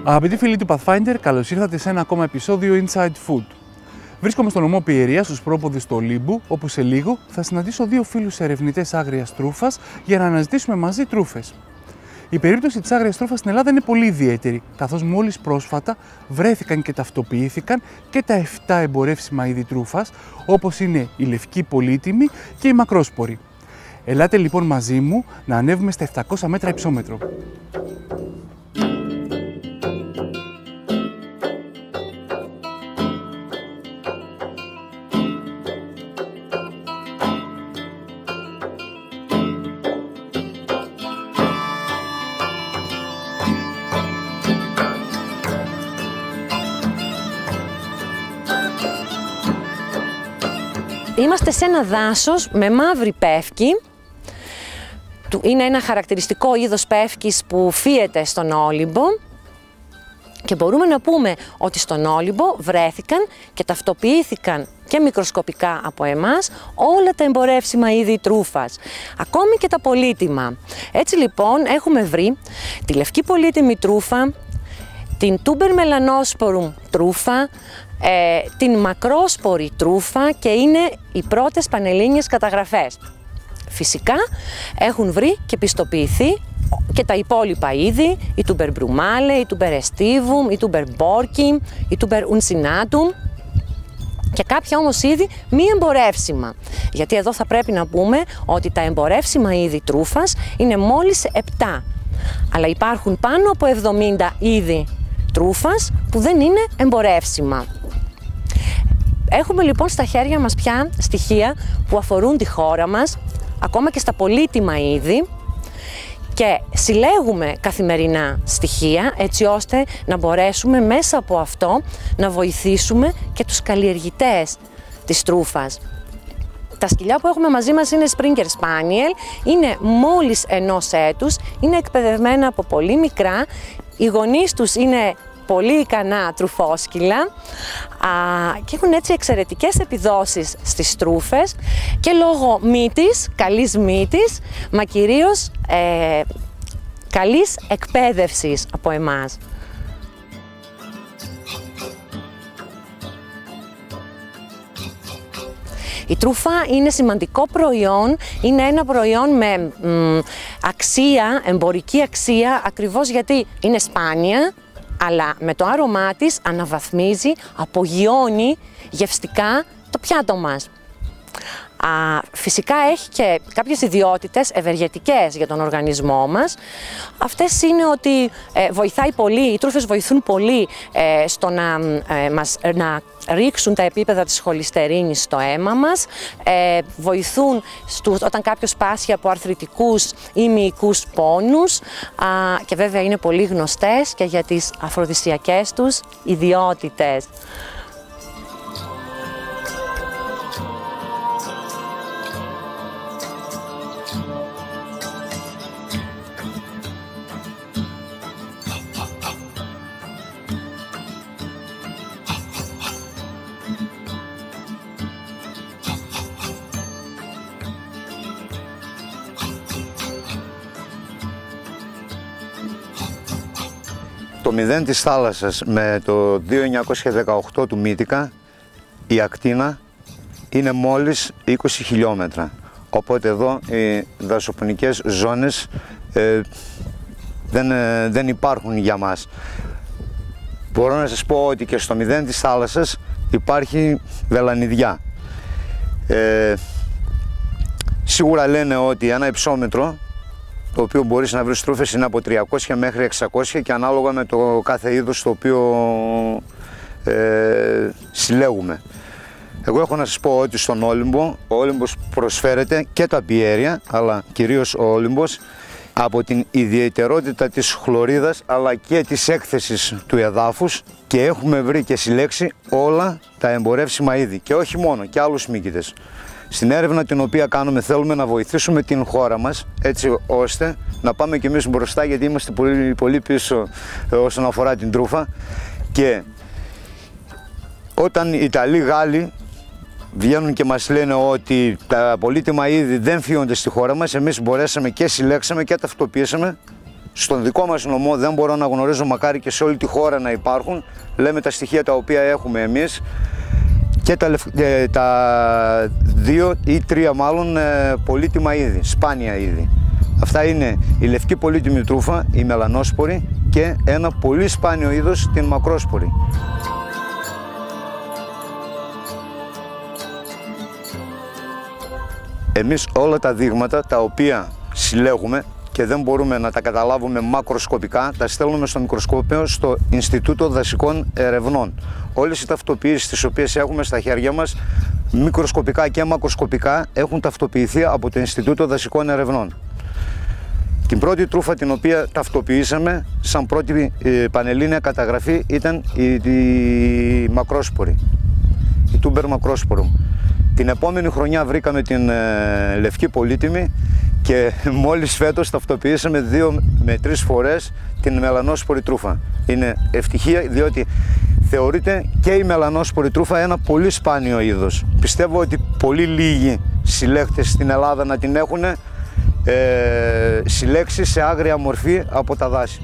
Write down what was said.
Αγαπητοί φίλοι του Pathfinder, καλώς ήρθατε σε ένα ακόμα επεισόδιο Inside Food. Βρίσκομαι στο νομό Πιερίας, στους πρόποδες του Ολύμπου, όπου σε λίγο θα συναντήσω δύο φίλους ερευνητές άγριας τρούφας για να αναζητήσουμε μαζί τρούφες. Η περίπτωση της άγριας τρούφας στην Ελλάδα είναι πολύ ιδιαίτερη, καθώς μόλις πρόσφατα βρέθηκαν και ταυτοποιήθηκαν και τα 7 εμπορεύσιμα είδη τρούφας, όπως είναι η λευκή πολύτιμη και η μακρόσπορη. Ελάτε λοιπόν μαζί μου να ανέβουμε στα 700 μέτρα υψόμετρο. Είμαστε σε ένα δάσος με μαύρη πεύκη. Είναι ένα χαρακτηριστικό είδος πεύκης που φύεται στον Όλυμπο και μπορούμε να πούμε ότι στον Όλυμπο βρέθηκαν και ταυτοποιήθηκαν και μικροσκοπικά από εμάς όλα τα εμπορεύσιμα είδη τρούφας, ακόμη και τα πολύτιμα. Έτσι λοιπόν έχουμε βρει τη λευκή πολύτιμη τρούφα, την Tuber melanosporum τρούφα, την μακρόσπορη τρούφα και είναι οι πρώτες πανελλήνιες καταγραφές. Φυσικά έχουν βρει και πιστοποιηθεί και τα υπόλοιπα είδη, η Tuber brumale, η Tuber aestivum, η Tuber borki, η Tuber uncinatum και κάποια όμως είδη μη εμπορεύσιμα. Γιατί εδώ θα πρέπει να πούμε ότι τα εμπορεύσιμα είδη τρούφας είναι μόλις 7, αλλά υπάρχουν πάνω από 70 είδη τρούφας που δεν είναι εμπορεύσιμα. Έχουμε λοιπόν στα χέρια μας πια στοιχεία που αφορούν τη χώρα μας, ακόμα και στα πολύτιμα είδη, και συλλέγουμε καθημερινά στοιχεία έτσι ώστε να μπορέσουμε μέσα από αυτό να βοηθήσουμε και τους καλλιεργητές της τρούφας. Τα σκυλιά που έχουμε μαζί μας είναι Springer Spaniel, είναι μόλις 1 έτους, είναι εκπαιδευμένα από πολύ μικρά, οι γονείς τους είναι πολύ ικανά τρουφόσκυλα και έχουν έτσι εξαιρετικές επιδόσεις στις τρούφες και λόγω μύτης, καλής μύτης, μα κυρίως καλής εκπαίδευσης από εμάς. Η τρούφα είναι σημαντικό προϊόν, είναι ένα προϊόν με αξία, εμπορική αξία, ακριβώς γιατί είναι σπάνια, αλλά με το άρωμά της αναβαθμίζει, απογειώνει γευστικά το πιάτο μας. Φυσικά έχει και κάποιες ιδιότητες ευεργετικές για τον οργανισμό μας. Αυτές είναι ότι βοηθάει πολύ, οι τρούφες βοηθούν πολύ στο να ρίξουν τα επίπεδα της χολυστερίνης στο αίμα μας, βοηθούν όταν κάποιος πάσχει από αρθριτικούς ή μυϊκούς πόνους και βέβαια είναι πολύ γνωστές και για τις αφροδισιακές τους ιδιότητες. Το 0 της θάλασσας με το 2918 του Μύτικα, η ακτίνα είναι μόλις 20 χιλιόμετρα. Οπότε εδώ οι δασοπονικές ζώνες δεν υπάρχουν για μας. Μπορώ να σας πω ότι και στο 0 της θάλασσας υπάρχει βελανιδιά. Σίγουρα λένε ότι ένα υψόμετρο, το οποίο μπορείς να βρεις τρούφες, είναι από 300 μέχρι 600 και ανάλογα με το κάθε είδος το οποίο συλλέγουμε. Εγώ έχω να σας πω ότι στον Όλυμπο, ο Όλυμπος προσφέρεται και τα πιέρια, αλλά κυρίως ο Όλυμπος, από την ιδιαιτερότητα της χλωρίδας αλλά και της έκθεσης του εδάφους, και έχουμε βρει και συλλέξει όλα τα εμπορεύσιμα είδη και όχι μόνο, και άλλους μύκητες. Στην έρευνα την οποία κάνουμε θέλουμε να βοηθήσουμε την χώρα μας έτσι ώστε να πάμε κι εμείς μπροστά, γιατί είμαστε πολύ πίσω όσον αφορά την τρούφα, και όταν οι Ιταλοί, Γάλλοι βγαίνουν και μας λένε ότι τα πολύτιμα είδη δεν φύγονται στη χώρα μας, εμείς μπορέσαμε και συλλέξαμε και ταυτοποιήσαμε Στον δικό μας νομό δεν μπορώ να γνωρίζω, μακάρι και σε όλη τη χώρα να υπάρχουν. Λέμε τα στοιχεία τα οποία έχουμε εμείς και τα 2 ή 3 μάλλον πολύτιμα είδη, σπάνια είδη. Αυτά είναι η λευκή πολύτιμη τρούφα, η μελανόσπορη και ένα πολύ σπάνιο είδος, την μακρόσπορη. Εμείς όλα τα δείγματα τα οποία συλλέγουμε και δεν μπορούμε να τα καταλάβουμε μακροσκοπικά, τα στέλνουμε στο μικροσκόπιο στο Ινστιτούτο Δασικών Ερευνών. Όλες οι ταυτοποιήσεις τις οποίες έχουμε στα χέρια μας, μικροσκοπικά και μακροσκοπικά, έχουν ταυτοποιηθεί από το Ινστιτούτο Δασικών Ερευνών. Την πρώτη τρούφα την οποία ταυτοποιήσαμε σαν πρώτη πανελλήνια καταγραφή ήταν η μακρόσπορη, η τούμπερ μακρόσπορο. Την επόμενη χρονιά βρήκαμε την λευκή πολύτιμη και μόλις φέτος ταυτοποιήσαμε 2 με 3 φορές την μελανόσπορη τρούφα. Είναι ευτυχία, διότι θεωρείται και η μελανόσπορη τρούφα ένα πολύ σπάνιο είδος. Πιστεύω ότι πολύ λίγοι συλλέκτες στην Ελλάδα να την έχουν συλλέξει σε άγρια μορφή από τα δάση.